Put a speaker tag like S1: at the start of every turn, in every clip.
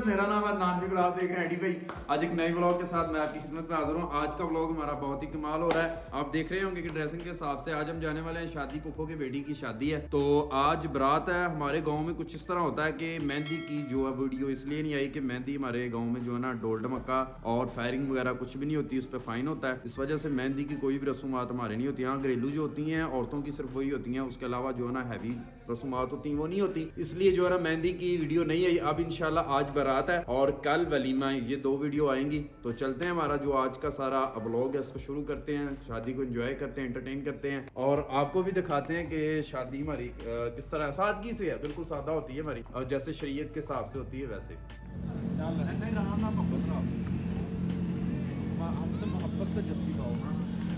S1: खिदमत, मेरा नाम है अदनान बिगड़, आप देख रहे हैं एडी भाई। आज एक नए व्लॉग के साथ मैं आपकी खिदमत में हाजिर हूँ। आज का व्लॉग हमारा बहुत ही कमाल हो रहा है। आप देख रहे होंगे कि ड्रेसिंग के हिसाब से आज हम जाने वाले हैं शादी, पुप्पो की बेटी की शादी है। तो आज बारात है। हमारे गाँव में कुछ इस तरह होता है कि मेहंदी की जो है वीडियो इसलिए नहीं आई कि मेहंदी हमारे गाँव में जो है ना ढोल ढमक्का और फायरिंग वगैरह कुछ भी नहीं होती, उस पर फाइन होता है। इस वजह से मेहंदी की कोई भी रसूमात हमारे नहीं होती। हाँ, घरेलू जो होती हैं औरतों की सिर्फ वही होती हैं, उसके अलावा जो है ना हैवी रसूमात होती हैं वो नहीं होती, इसलिए जो है ना मेहंदी की वीडियो नहीं आई। अब इंशाल्लाह आज बारात है और कल वलीमा, ये दो वीडियो आएंगी। तो चलते हैं, हमारा जो आज का सारा व्लॉग है उसको शुरू करते हैं, शादी को एंजॉय करते हैं, एंटरटेन करते हैं और आपको भी दिखाते हैं कि शादी हमारी किस तरह सादगी से है, बिल्कुल सादा होती है हमारी और जैसे शरीयत के हिसाब से होती है वैसे। हमसे मोहब्बत से जल्दी खाओ।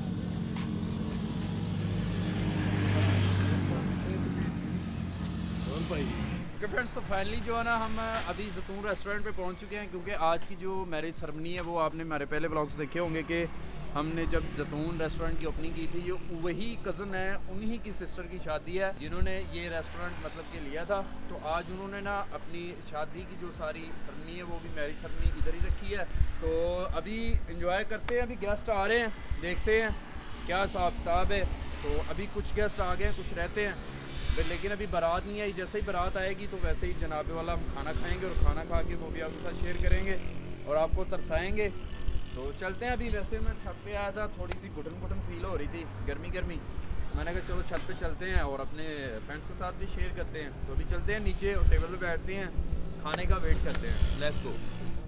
S1: ओके फ्रेंड्स, तो फाइनली जो है ना हम अभी जैतून रेस्टोरेंट पे पहुंच चुके हैं, क्योंकि आज की जो मैरिज सेरेमनी है वो आपने हमारे पहले व्लॉग्स देखे होंगे कि हमने जब जैतून रेस्टोरेंट की ओपनिंग की थी, ये वही कज़न है, उन्हीं की सिस्टर की शादी है जिन्होंने ये रेस्टोरेंट मतलब कि लिया था। तो आज उन्होंने ना अपनी शादी की जो सारी सेरेमनी है वो भी मैरिज सेरेमनी इधर ही रखी है। तो अभी इंजॉय करते हैं, अभी गेस्ट आ रहे हैं, देखते हैं क्या हिसाब किताब है। तो अभी कुछ गेस्ट आ गए, कुछ रहते हैं, लेकिन अभी बारात नहीं आई। जैसे ही बारात आएगी तो वैसे ही जनाबे वाला हम खाना खाएंगे और खाना खा के वो भी आपके साथ शेयर करेंगे और आपको तरसाएंगे। तो चलते हैं। अभी वैसे मैं छत पे आया था, थोड़ी सी घुटन घुटन फील हो रही थी, गर्मी गर्मी। मैंने कहा चलो छत पे चलते हैं और अपने फ्रेंड्स के साथ भी शेयर करते हैं। तो अभी चलते हैं नीचे और टेबल पे बैठते हैं, खाने का वेट करते हैं। Let's go.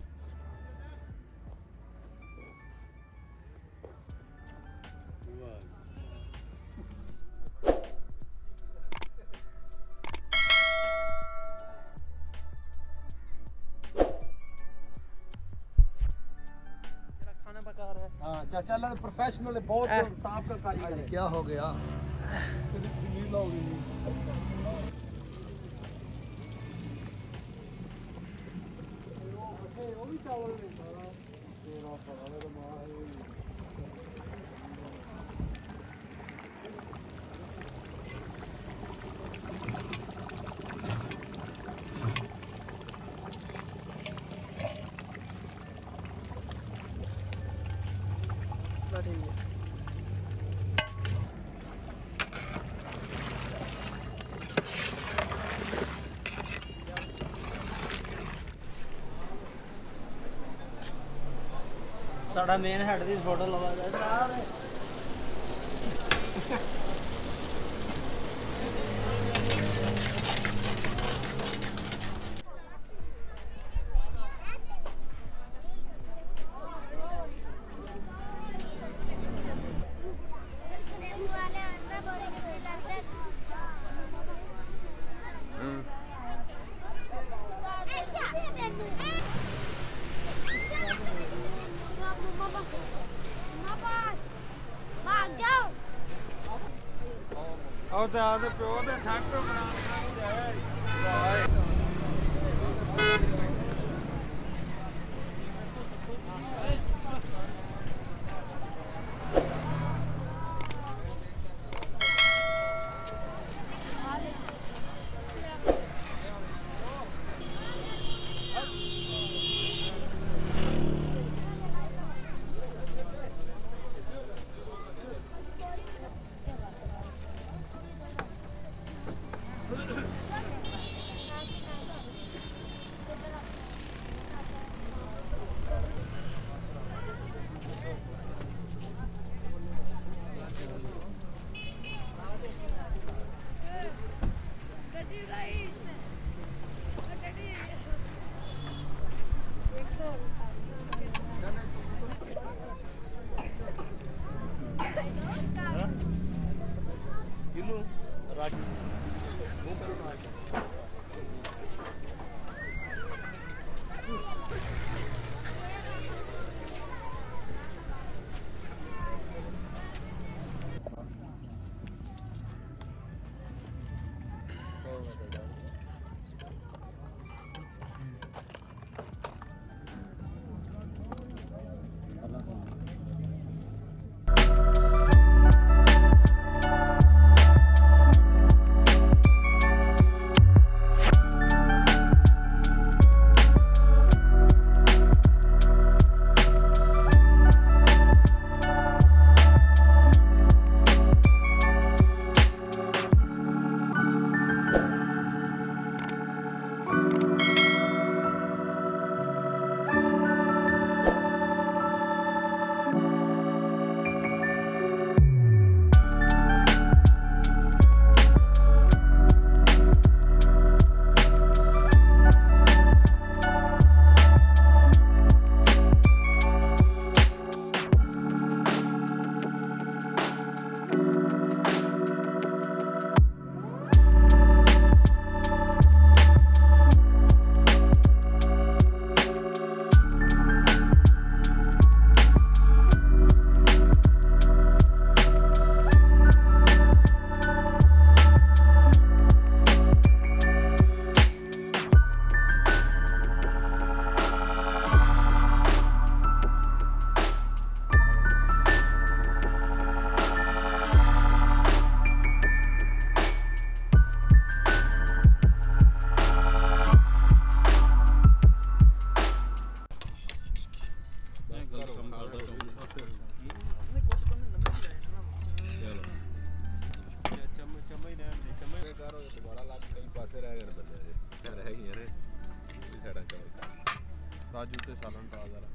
S2: चाचा प्रोफेशनल है, बहुत टॉप का कारीगर है। क्या हो गया? साड़ा मेन हेड की फोटो लगा आते प्यो तो सैट बना
S3: काजू ते सालन पा जरा।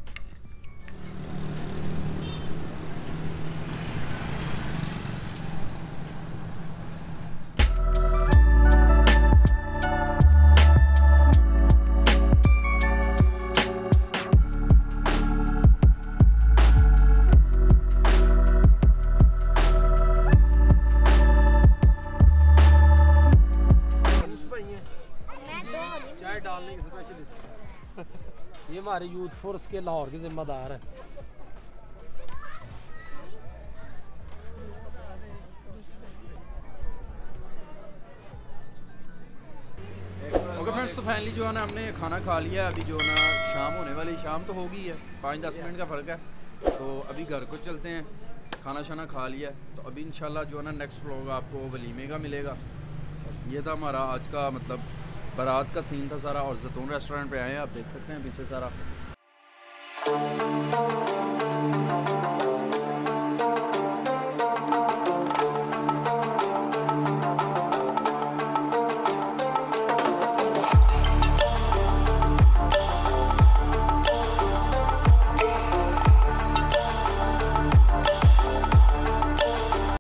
S2: चाय डालने के स्पेशलिस्ट ये हमारे यूथ फोर्स के लाहौर के जिम्मेदार हैं।
S1: ओके फ्रेंड्स, तो फाइनली जो है ना हमने खाना खा लिया। अभी जो है ना शाम होने वाली, शाम तो होगी है, 5-10 मिनट का फ़र्क है। तो अभी घर को चलते हैं, खाना शाना खा लिया है। तो अभी इंशाल्लाह जो है ना नेक्स्ट व्लॉग आपको वलीमे का मिलेगा। ये था हमारा आज का मतलब बारात का सीन था सारा, और जैतून रेस्टोरेंट पे आए हैं, आप देख सकते हैं पीछे सारा।